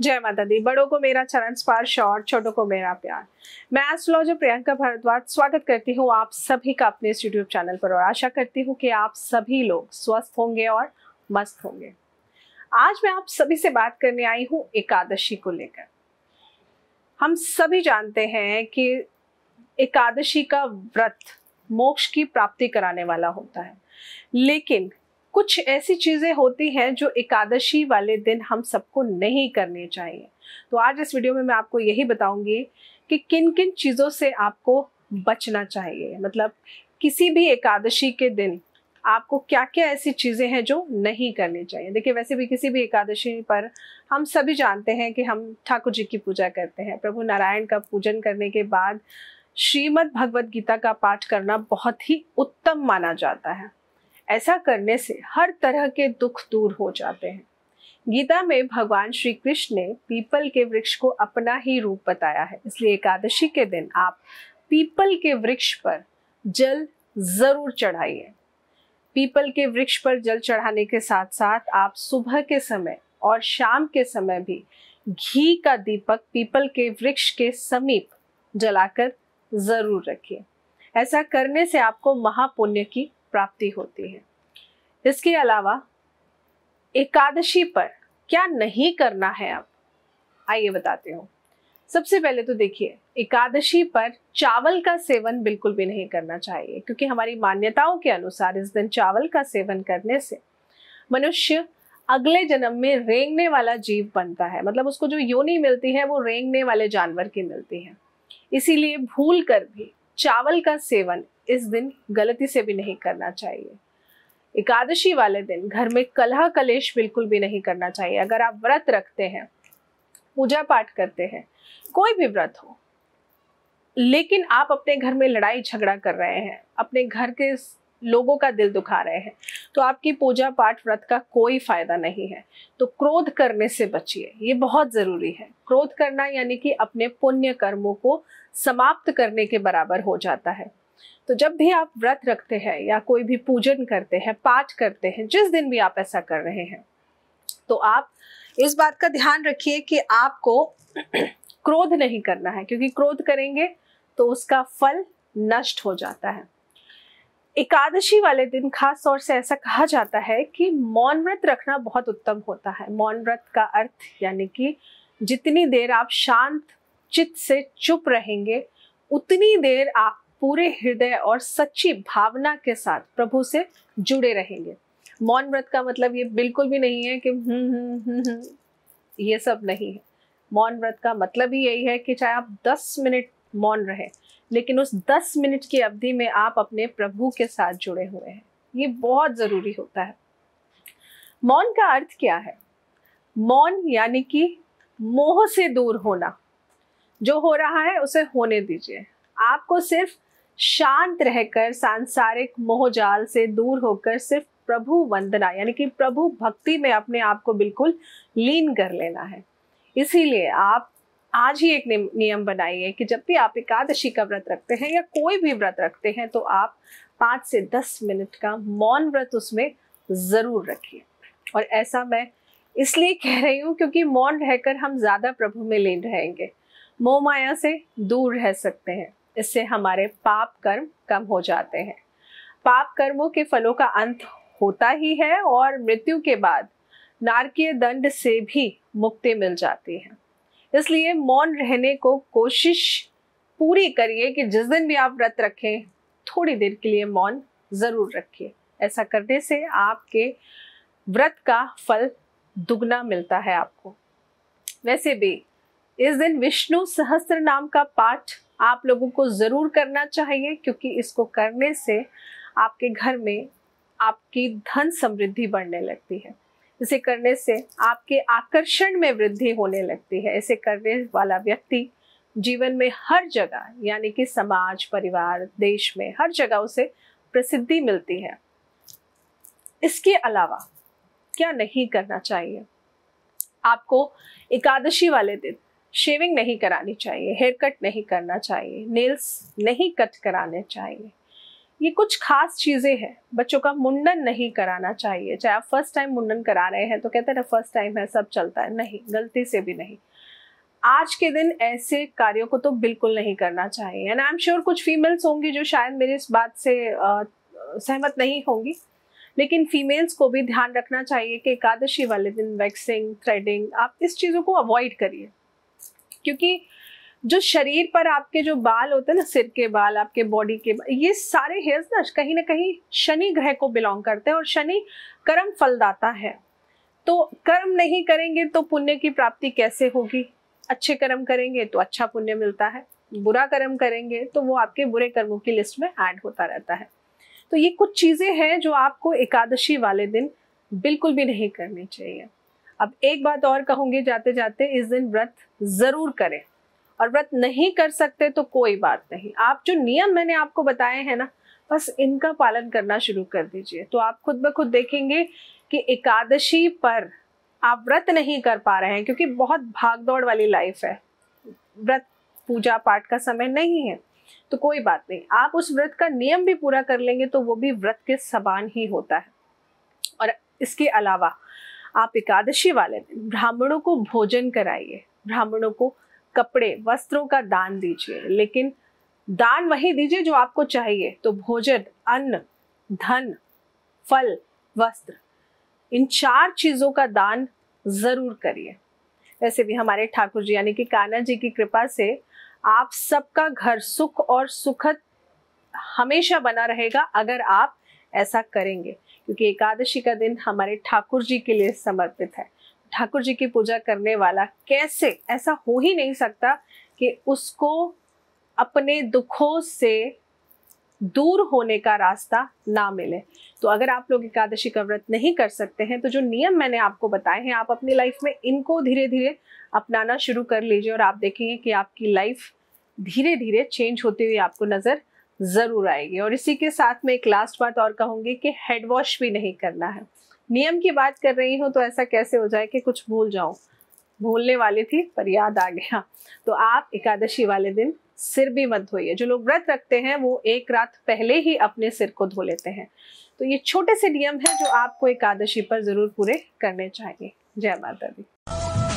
जय माता दी। बड़ों को मेरा चरण स्पर्श और छोटों को मेरा प्यार। मैं एस्ट्रोलॉजर प्रियंका भारद्वाज स्वागत करती हूँ आप सभी का अपने इस यूट्यूब चैनल पर और आशा करती हूँ कि आप सभी लोग स्वस्थ होंगे और मस्त होंगे। आज मैं आप सभी से बात करने आई हूँ एकादशी को लेकर। हम सभी जानते हैं कि एकादशी का व्रत मोक्ष की प्राप्ति कराने वाला होता है, लेकिन कुछ ऐसी चीजें होती हैं जो एकादशी वाले दिन हम सबको नहीं करनी चाहिए। तो आज इस वीडियो में मैं आपको यही बताऊंगी कि किन किन चीजों से आपको बचना चाहिए। मतलब किसी भी एकादशी के दिन आपको क्या क्या ऐसी चीजें हैं जो नहीं करनी चाहिए। देखिए, वैसे भी किसी भी एकादशी पर हम सभी जानते हैं कि हम ठाकुर जी की पूजा करते हैं। प्रभु नारायण का पूजन करने के बाद श्रीमद् भगवद गीता का पाठ करना बहुत ही उत्तम माना जाता है। ऐसा करने से हर तरह के दुख दूर हो जाते हैं। गीता में भगवान श्री कृष्ण ने पीपल के वृक्ष को अपना ही रूप बताया है, इसलिए एकादशी के दिन आप पीपल के वृक्ष पर जल जरूर चढ़ाइए। पीपल के वृक्ष पर जल चढ़ाने के साथ साथ आप सुबह के समय और शाम के समय भी घी का दीपक पीपल के वृक्ष के समीप जलाकर जरूर रखिए। ऐसा करने से आपको महापुण्य की प्राप्ति होती है। इसके अलावा एकादशी पर क्या नहीं करना है, आप आइए बताते हूँ। सबसे पहले तो देखिए, एकादशी पर चावल का सेवन बिल्कुल भी नहीं करना चाहिए, क्योंकि हमारी मान्यताओं के अनुसार इस दिन चावल का सेवन करने से मनुष्य अगले जन्म में रेंगने वाला जीव बनता है। मतलब उसको जो योनि मिलती है वो रेंगने वाले जानवर की मिलती है। इसीलिए भूल कर भी चावल का सेवन इस दिन गलती से भी नहीं करना चाहिए। एकादशी वाले दिन घर में कलह कलेश बिल्कुल भी नहीं करना चाहिए। अगर आप व्रत रखते हैं, पूजा पाठ करते हैं, कोई भी व्रत हो, लेकिन आप अपने घर में लड़ाई झगड़ा कर रहे हैं, अपने घर के लोगों का दिल दुखा रहे हैं, तो आपकी पूजा पाठ व्रत का कोई फायदा नहीं है। तो क्रोध करने से बचिए, ये बहुत जरूरी है। क्रोध करना यानी कि अपने पुण्य कर्मों को समाप्त करने के बराबर हो जाता है। तो जब भी आप व्रत रखते हैं या कोई भी पूजन करते हैं, पाठ करते हैं, जिस दिन भी आप ऐसा कर रहे हैं, तो आप इस बात का ध्यान रखिए कि आपको क्रोध नहीं करना है, क्योंकि क्रोध करेंगे तो उसका फल नष्ट हो जाता है। एकादशी वाले दिन खास तौर से ऐसा कहा जाता है कि मौन व्रत रखना बहुत उत्तम होता है। मौन व्रत का अर्थ यानी कि जितनी देर आप शांत चित्त से चुप रहेंगे, उतनी देर आप पूरे हृदय और सच्ची भावना के साथ प्रभु से जुड़े रहेंगे। मौन व्रत का मतलब ये बिल्कुल भी नहीं है कि ये सब नहीं है। मौन व्रत का मतलब ही यही है कि चाहे आप 10 मिनट मौन रहे, लेकिन उस 10 मिनट की अवधि में आप अपने प्रभु के साथ जुड़े हुए हैं। ये बहुत जरूरी होता है। मौन का अर्थ क्या है? मौन यानी कि मोह से दूर होना। जो हो रहा है उसे होने दीजिए। आपको सिर्फ शांत रहकर, सांसारिक मोहजाल से दूर होकर सिर्फ प्रभु वंदना यानी कि प्रभु भक्ति में अपने आप को बिल्कुल लीन कर लेना है। इसीलिए आप आज ही एक नियम बनाइए कि जब भी आप एकादशी का व्रत रखते हैं या कोई भी व्रत रखते हैं, तो आप 5 से 10 मिनट का मौन व्रत उसमें जरूर रखिए। और ऐसा मैं इसलिए कह रही हूँ क्योंकि मौन रहकर हम ज्यादा प्रभु में लीन रहेंगे, मोह माया से दूर रह सकते हैं। इससे हमारे पाप कर्म कम हो जाते हैं। पाप कर्मों के फलों का अंत होता ही है और मृत्यु के बाद नारकीय दंड से भी मुक्ति मिल जाती है। इसलिए मौन रहने को कोशिश पूरी करिए कि जिस दिन भी आप व्रत रखें, थोड़ी देर के लिए मौन जरूर रखिए। ऐसा करने से आपके व्रत का फल दुगना मिलता है आपको। वैसे भी इस दिन विष्णु सहस्त्र नाम का पाठ आप लोगों को जरूर करना चाहिए, क्योंकि इसको करने से आपके घर में आपकी धन समृद्धि बढ़ने लगती है। इसे करने से आपके आकर्षण में वृद्धि होने लगती है। इसे करने वाला व्यक्ति जीवन में हर जगह यानी कि समाज, परिवार, देश में हर जगह उसे प्रसिद्धि मिलती है। इसके अलावा क्या नहीं करना चाहिए? आपको एकादशी वाले दिन शेविंग नहीं करानी चाहिए, हेयर कट नहीं करना चाहिए, नेल्स नहीं कट कराने चाहिए। ये कुछ खास चीजें हैं। बच्चों का मुंडन नहीं कराना चाहिए, चाहे आप फर्स्ट टाइम मुंडन करा रहे हैं तो कहते हैं ना फर्स्ट टाइम है सब चलता है, नहीं, गलती से भी नहीं। आज के दिन ऐसे कार्यों को तो बिल्कुल नहीं करना चाहिए। एंड आई एम श्योर कुछ फीमेल्स होंगी जो शायद मेरी इस बात से सहमत नहीं होंगी, लेकिन फीमेल्स को भी ध्यान रखना चाहिए कि एकादशी वाले दिन वैक्सिंग, थ्रेडिंग, आप इस चीज़ों को अवॉइड करिए। क्योंकि जो शरीर पर आपके जो बाल होते हैं ना, सिर के बाल, आपके बॉडी के बाल, ये सारे हेयर्स ना कहीं शनि ग्रह को बिलोंग करते हैं और शनि कर्म फलदाता है। तो कर्म नहीं करेंगे तो पुण्य की प्राप्ति कैसे होगी? अच्छे कर्म करेंगे तो अच्छा पुण्य मिलता है, बुरा कर्म करेंगे तो वो आपके बुरे कर्मों की लिस्ट में ऐड होता रहता है। तो ये कुछ चीजें हैं जो आपको एकादशी वाले दिन बिल्कुल भी नहीं करनी चाहिए। अब एक बात और कहूंगी जाते जाते, इस दिन व्रत जरूर करें, और व्रत नहीं कर सकते तो कोई बात नहीं, आप जो नियम मैंने आपको बताए हैं ना, बस इनका पालन करना शुरू कर दीजिए। तो आप खुद ब खुद देखेंगे कि एकादशी पर आप व्रत नहीं कर पा रहे हैं क्योंकि बहुत भागदौड़ वाली लाइफ है, व्रत पूजा पाठ का समय नहीं है, तो कोई बात नहीं, आप उस व्रत का नियम भी पूरा कर लेंगे तो वो भी व्रत के समान ही होता है। और इसके अलावा आप एकादशी वाले दिन ब्राह्मणों को भोजन कराइए, ब्राह्मणों को कपड़े वस्त्रों का दान दीजिए, लेकिन दान वही दीजिए जो आपको चाहिए। तो भोजन, अन्न, धन, फल, वस्त्र, इन 4 चीजों का दान जरूर करिए। वैसे भी हमारे ठाकुर जी यानी कि कान्हा जी की कृपा से आप सबका घर सुख और सुखद हमेशा बना रहेगा अगर आप ऐसा करेंगे, क्योंकि एकादशी का दिन हमारे ठाकुर जी के लिए समर्पित है। ठाकुर जी की पूजा करने वाला कैसे, ऐसा हो ही नहीं सकता कि उसको अपने दुखों से दूर होने का रास्ता ना मिले। तो अगर आप लोग एकादशी का व्रत नहीं कर सकते हैं तो जो नियम मैंने आपको बताए हैं, आप अपनी लाइफ में इनको धीरे धीरे अपनाना शुरू कर लीजिए और आप देखेंगे कि आपकी लाइफ धीरे धीरे चेंज होती हुई आपको नजर जरूर आएगी। और इसी के साथ में एक लास्ट बात और कहूंगी कि हेड वॉश भी नहीं करना है। नियम की बात कर रही हूँ तो ऐसा कैसे हो जाए कि कुछ भूल जाऊं, भूलने वाली थी पर याद आ गया। तो आप एकादशी वाले दिन सिर भी मत धोइए। जो लोग व्रत रखते हैं वो एक रात पहले ही अपने सिर को धो लेते हैं। तो ये छोटे से नियम है जो आपको एकादशी पर जरूर पूरे करने चाहिए। जय माता दी।